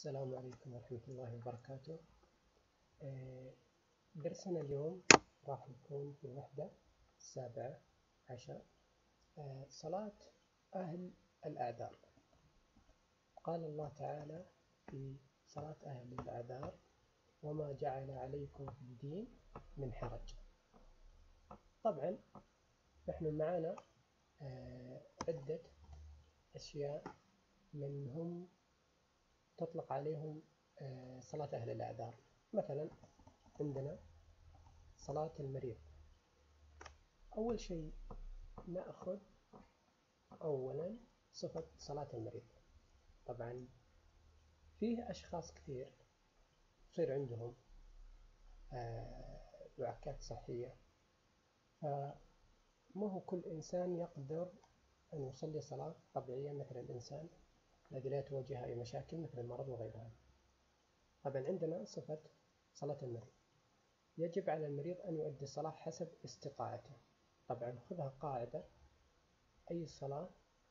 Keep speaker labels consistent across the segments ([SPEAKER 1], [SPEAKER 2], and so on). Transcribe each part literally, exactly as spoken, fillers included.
[SPEAKER 1] السلام عليكم ورحمة الله وبركاته. درسنا اليوم راح يكون في الوحدة السابعة عشر، صلاة أهل الأعذار. قال الله تعالى في صلاة أهل الأعذار: وما جعل عليكم في الدين من حرج. طبعا نحن معنا عدة أشياء منهم تطلق عليهم صلاة أهل الأعذار. مثلا عندنا صلاة المريض. أول شيء نأخذ أولا صفة صلاة المريض. طبعا فيه أشخاص كثير يصير عندهم دعكات صحية، فما هو كل إنسان يقدر أن يصلي صلاة طبيعية مثل الإنسان الذي لا تواجه أي مشاكل مثل المرض وغيرها. طبعا عندنا صفة صلاة المريض. يجب على المريض أن يؤدي الصلاة حسب استطاعته. طبعا خذها قاعدة: أي صلاة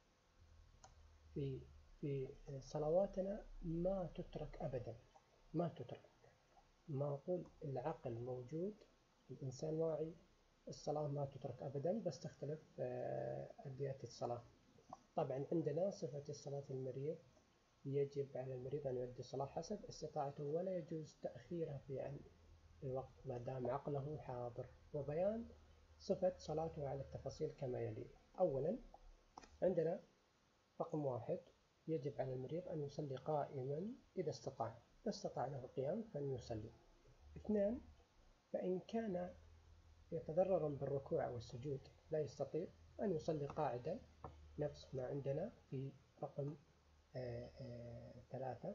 [SPEAKER 1] في في صلواتنا ما تترك أبدا، ما تترك. ما أقول العقل موجود، الإنسان واعي، الصلاة ما تترك أبدا، بس تختلف أدية الصلاة. طبعا عندنا صفة الصلاة المريض: يجب على المريض أن يؤدي الصلاة حسب استطاعته، ولا يجوز تأخيرها في عن الوقت ما دام عقله حاضر. وبيان صفة صلاته على التفاصيل كما يلي: أولا عندنا رقم واحد: يجب على المريض أن يصلي قائما إذا استطاع، إذا استطاع له القيام فليصلي. اثنان: فإن كان يتضرر بالركوع والسجود لا يستطيع أن يصلي قاعدا، نفس ما عندنا في رقم آآ آآ ثلاثة.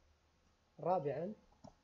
[SPEAKER 1] رابعا: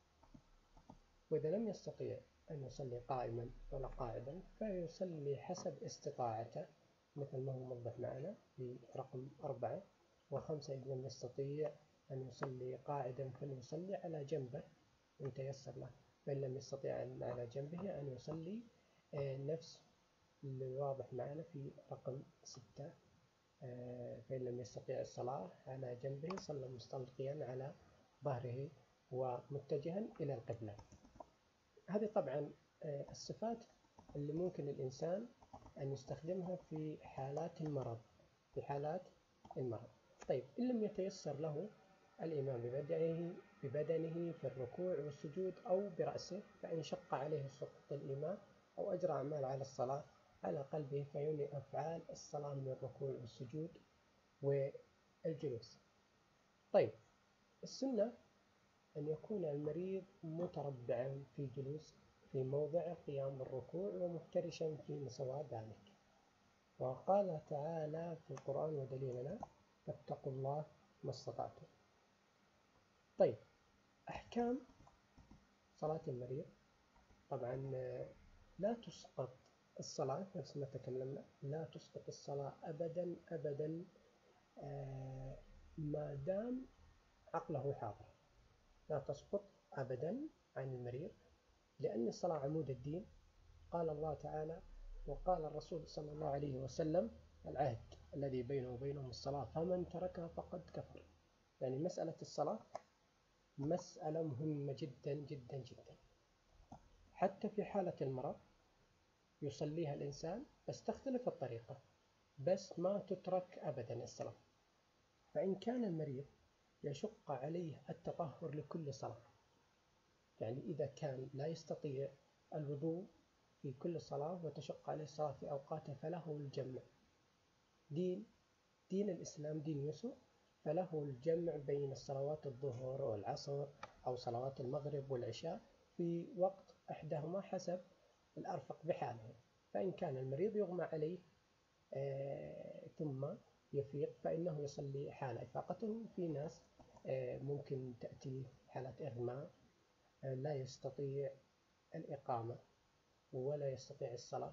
[SPEAKER 1] وإذا لم يستطيع أن يصلي قائما ولا قاعدا فيصلي حسب استطاعته مثل ما هو موضح معنا في رقم أربعة. وخمسة: إذا لم يستطيع أن يصلي قاعدا فليصلي على جنبه إن تيسر له، فإن لم يستطيع أن على جنبه أن يصلي نفس اللي واضح معنا في رقم ستة. فإن لم يستطيع الصلاة على جنبه صلى مستلقيا على ظهره ومتجها إلى القبلة. هذه طبعا الصفات اللي ممكن الإنسان أن يستخدمها في حالات المرض في حالات المرض. طيب إن لم يتيسر له الإمام ببدنه ببدنه في الركوع والسجود أو برأسه، فإن شق عليه سقوط الإمام أو أجرى أعمال على الصلاة على قلبه فينوي أفعال الصلاة من الركوع والسجود والجلوس. طيب السنة أن يكون المريض متربعا في الجلوس في موضع قيام الركوع ومفترشا في مسوى ذلك. وقال تعالى في القرآن ودليلنا: فاتقوا الله ما استطعتم. طيب أحكام صلاة المريض. طبعا لا تسقط الصلاة نفس ما تكلمنا، لا تسقط الصلاة أبدا أبدا ما دام عقله حاضر، لا تسقط أبدا عن المريض، لأن الصلاة عمود الدين. قال الله تعالى وقال الرسول صلى الله عليه وسلم: العهد الذي بينه وبينهم الصلاة فمن تركها فقد كفر. يعني مسألة الصلاة مسألة مهمة جدا جدا جدا. حتى في حالة المرض يصليها الإنسان، بس تختلف الطريقة، بس ما تترك أبدا الصلاة. فإن كان المريض يشق عليه التطهر لكل صلاة، يعني إذا كان لا يستطيع الوضوء في كل صلاة وتشق عليه الصلاة في أوقاتها فله الجمع. دين دين الإسلام دين يسر، فله الجمع بين الصلوات الظهر والعصر أو صلوات المغرب والعشاء في وقت أحدهما حسب الأرفق بحاله. فإن كان المريض يغمى عليه آه ثم يفيق فإنه يصلي حال إفاقته. في ناس آه ممكن تأتي حالة إغماء آه لا يستطيع الإقامة ولا يستطيع الصلاة،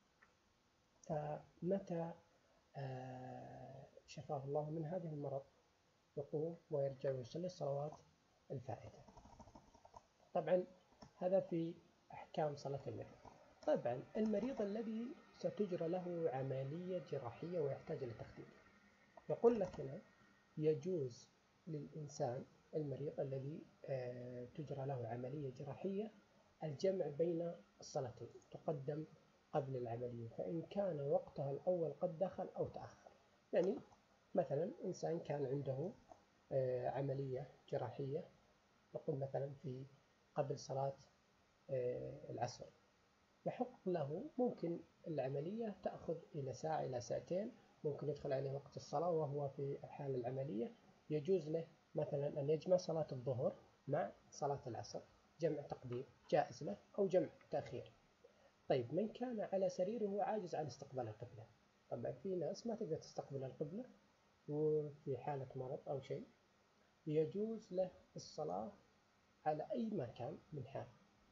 [SPEAKER 1] فمتى آه شفاه الله من هذه المرض يقوم ويرجع ويصلي الصلوات الفائتة. طبعا هذا في أحكام صلاة المريض. طبعا المريض الذي ستجرى له عملية جراحية ويحتاج إلى تخدير، يقول لك هنا: يجوز للإنسان المريض الذي تجرى له عملية جراحية الجمع بين الصلاتين تقدم قبل العملية، فإن كان وقتها الأول قد دخل أو تأخر. يعني مثلا إنسان كان عنده عملية جراحية، نقول مثلا في قبل صلاة العصر، يحق له ممكن العملية تأخذ إلى ساعة إلى ساعتين، ممكن يدخل عليه وقت الصلاة وهو في حال العملية، يجوز له مثلا أن يجمع صلاة الظهر مع صلاة العصر، جمع تقديم جائز له، أو جمع تأخير. طيب من كان على سريره عاجز عن استقبال القبلة، طبعا في ناس ما تقدر تستقبل القبلة وفي حالة مرض أو شيء، يجوز له الصلاة على أي مكان من حال،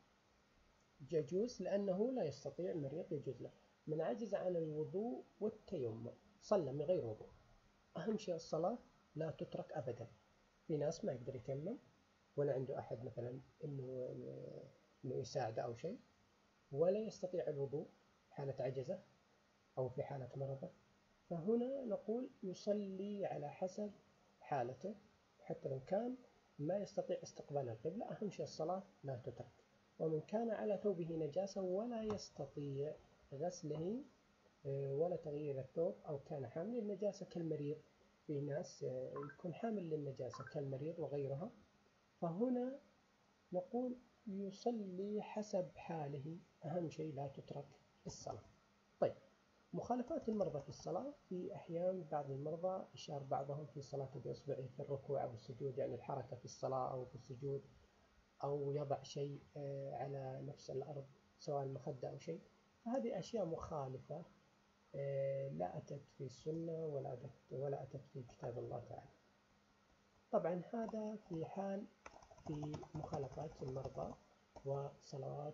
[SPEAKER 1] يجوز لأنه لا يستطيع المريض، يجوز له. من عجز عن الوضوء والتيمم صلى من غير وضوء. أهم شيء الصلاة لا تترك أبدا. في ناس ما يقدر يتيمم ولا عنده أحد مثلا إنه إنه يساعده أو شيء، ولا يستطيع الوضوء حالة عجزة أو في حالة مرضه، فهنا نقول يصلي على حسب حالته، حتى لو كان ما يستطيع استقبال القبلة، أهم شيء الصلاة لا تترك. ومن كان على ثوبه نجاسة ولا يستطيع غسله ولا تغيير الثوب، أو كان حامل النجاسة كالمريض، في ناس يكون حامل للنجاسة كالمريض وغيرها، فهنا نقول يصلي حسب حاله، أهم شيء لا تترك الصلاة. طيب، مخالفات المرضى في الصلاة، في أحيان بعض المرضى يشار بعضهم في صلاته بإصبعه في الركوع أو السجود، يعني الحركة في الصلاة أو في السجود، أو يضع شيء على نفس الأرض سواء مخدة أو شيء، فهذه أشياء مخالفة لا أتت في السنة ولا أتت, ولا أتت في كتاب الله تعالى. طبعا هذا في حال في مخالفات المرضى وصلوات،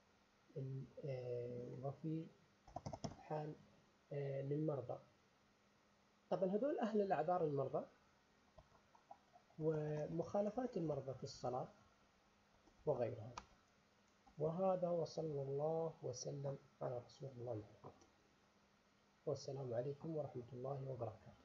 [SPEAKER 1] وفي حال للمرضى. طبعا هذول أهل الأعذار المرضى ومخالفات المرضى في الصلاة وغيرها. وهذا، وصلى الله وسلم على رسول الله محمد، والسلام عليكم ورحمة الله وبركاته.